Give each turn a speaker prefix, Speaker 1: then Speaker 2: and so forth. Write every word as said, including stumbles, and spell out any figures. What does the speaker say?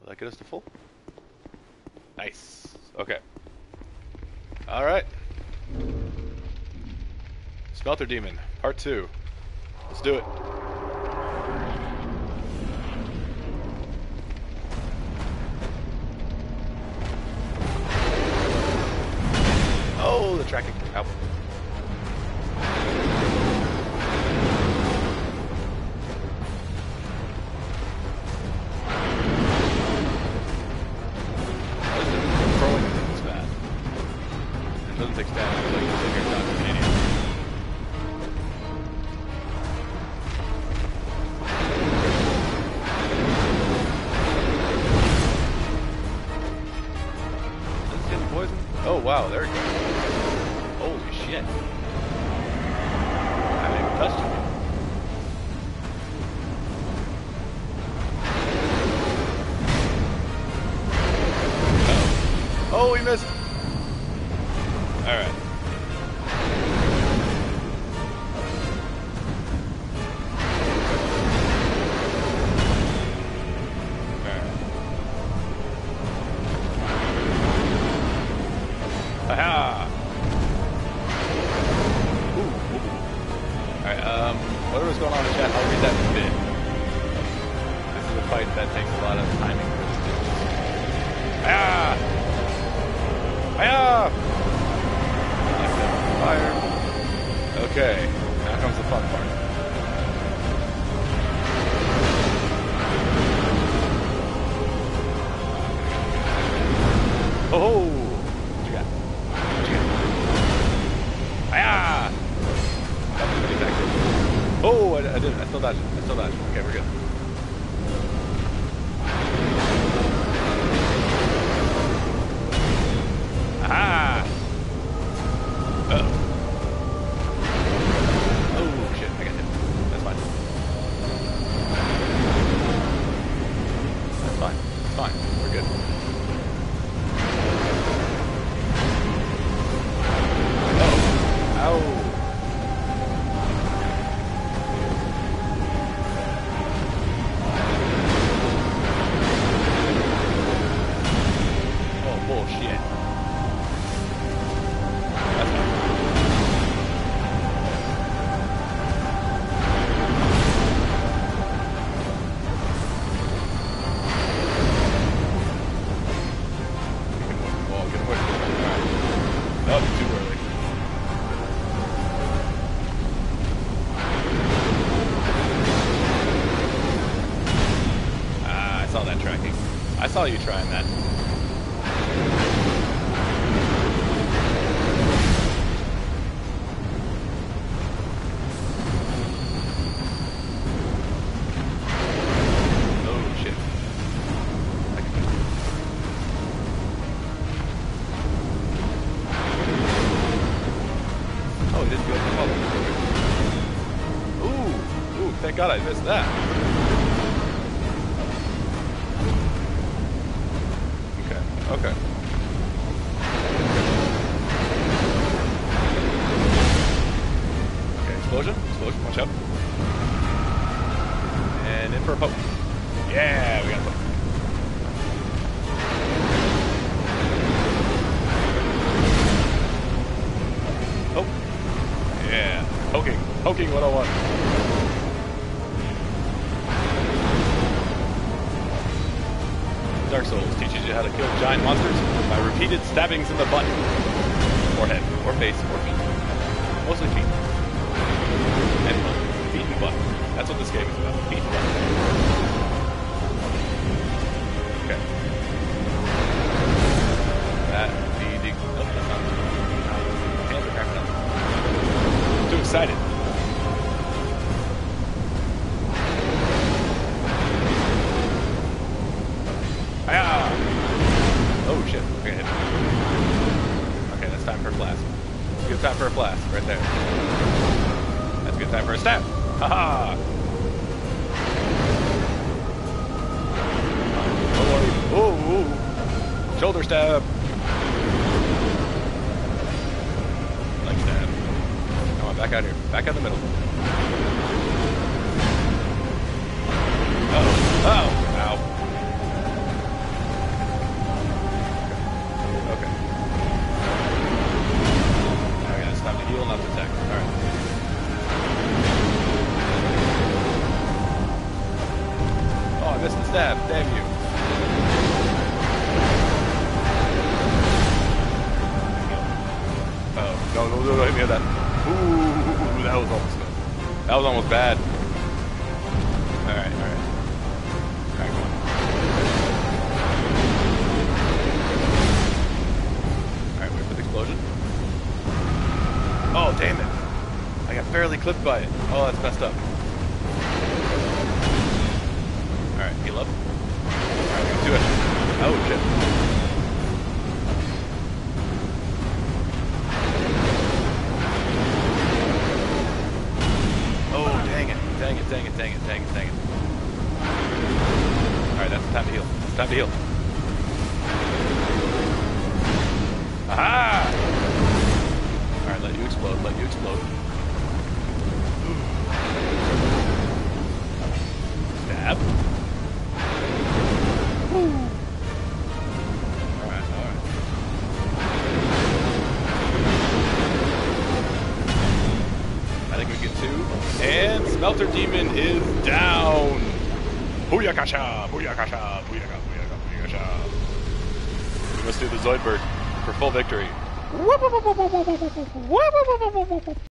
Speaker 1: Will that get us to full? Nice. Okay. Alright. Smelter Demon, part two. Let's do it. Oh, the tracking. Ow. Throwing things bad. It doesn't take stamina, like you sit here talking to an idiot. Is this getting poisoned? Oh wow, there we go. Holy shit. I haven't even touched him. Uh-oh. Oh, he missed! Alright. Alright. Aha! Alright, um, whatever's going on in chat, I'll read that in a bit. This is a fight that takes a lot of timing for this dude. Ah! Ah! Fire. Okay, now comes the fun part. Oh! What you got? What you got? Ah! Oh, I, I did. I still dodged. I still dodged. Okay, we're good. Aha! Uh-oh. Oh, shit. I got hit. That's fine. That's fine. It's fine. We're good. Uh-oh. Ow. Bullshit. That's fine. Oh, get away. Alright. That was too early. Ah, I saw that tracking. I saw you trying that. Thank God I missed that. Okay, okay. Okay, explosion, explosion, watch out. And in for a poke. Yeah, we got a poke. Oh. Yeah, poking, poking one oh one. Dark Souls teaches you how to kill giant monsters by repeated stabbings in the butt, or head, or face, or feet. Mostly feet. And butt. Feet and butt. That's what this game is about. Feet and butt. Okay. That, the, the, nope, that's not. No. Hands are cramping up. I'm too excited. Ah! Oh shit, okay, hit. Okay, that's time for a blast. It's a good time for a blast, right there. That's a good time for a stab. Haha! Oh, oh, oh, shoulder stab. Leg stab. Come on, back out here. Back out the middle. Oh, oh, ow. missed the stab. Damn you. Oh, no, no, no, no, hit me with that. Ooh, that was almost good. That was almost bad. Alright, alright. Alright, go on. Alright, wait for the explosion. Oh, damn it. I got fairly clipped by it. Oh, that's messed up. Alright, heal up. Alright, let's do it. Oh, shit. Oh, dang it. Dang it, dang it, dang it, dang it, dang it. Alright, that's the time to heal. It's time to heal. Aha! Alright, let you explode, let you explode. Stab. Alright, alright. I think we get two. And Smelter Demon is down! Booyakasha! Booyakasha! Booyaka! Booyaka! Booyakasha! We must do the Zoidberg for full victory.